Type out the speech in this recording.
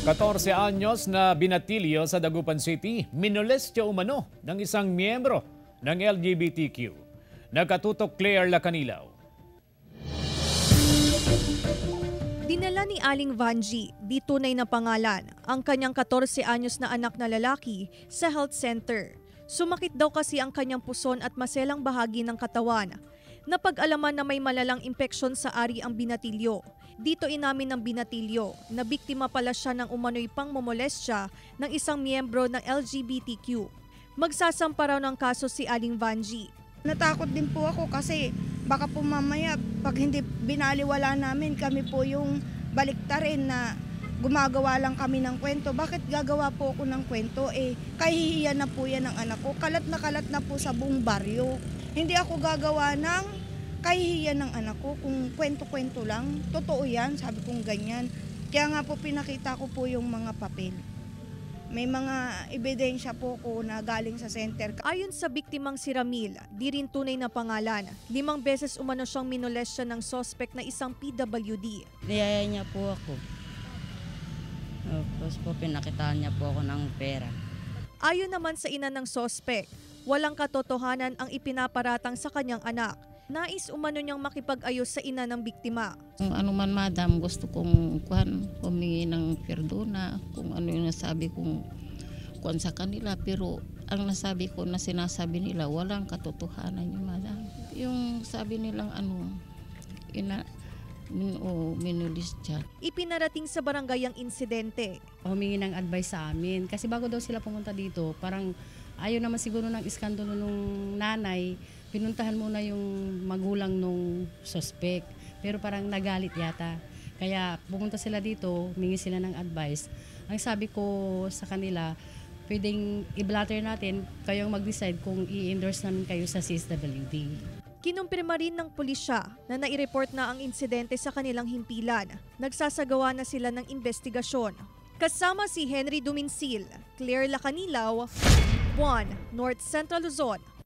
14 anyos na binatilyo sa Dagupan City, minolestya umano ng isang miyembro ng LGBTQ. Nagkatutok Claire Lacanilaw. Dinala ni Aling Vanji, di tunay na pangalan, ang kanyang 14 anyos na anak na lalaki sa health center. Sumakit daw kasi ang kanyang puson at maselang bahagi ng katawan. Napag-alaman na may malalang impeksyon sa ari ang binatilyo. Dito inamin ng binatilyo na biktima pala siya ng umano'y pangmomolestya ng isang miyembro ng LGBTQ. Magsasampa raw ng kaso si Aling Vanji. Natakot din po ako kasi baka po mamaya pag hindi binaliwala namin, kami po yung baliktarin na gumagawa lang kami ng kwento. Bakit gagawa po ako ng kwento? Kahihiyan na po yan ng anak ko. Kalat na po sa buong baryo. Hindi ako gagawa ng kahihiyan ng anak ko kung kwento-kwento lang. Totoo yan, sabi kong ganyan. Kaya nga po pinakita ko po yung mga papel. May mga ebidensya po ko na galing sa center. Ayon sa biktimang si Ramil, di rin tunay na pangalan. 5 beses umano siyang minolestya ng suspect na isang PWD. Niyaya niya po ako. Tapos po pinakitaan niya po ako ng pera. Ayon naman sa ina ng suspect, walang katotohanan ang ipinaparatang sa kanyang anak. Nais umano niyang makipag-ayos sa ina ng biktima. Kung ano man madam, gusto kong humingi ng perdona kung ano yung nasabi kong sa kanila. Pero ang nasabi ko na sinasabi nila, walang katotohanan yung madam. Yung sabi nilang minulistya. Ipinarating sa barangay ang insidente. Humingi ng advice sa amin. Kasi bago daw sila pumunta dito, parang ayaw naman siguro ng iskandalo nung nanay. Pinuntahan muna yung magulang nung suspect. Pero parang nagalit yata. Kaya pumunta sila dito, humingi sila ng advice. Ang sabi ko sa kanila, pwedeng i-blatter natin, kayong mag-decide kung i-endorse namin kayo sa CSWD. Kinumpirma rin ng pulisya na nai-report na ang insidente sa kanilang himpilan. Nagsasagawa na sila ng investigasyon. Kasama si Henry Duminsil, Claire Lacanilaw, 1 North Central Luzon.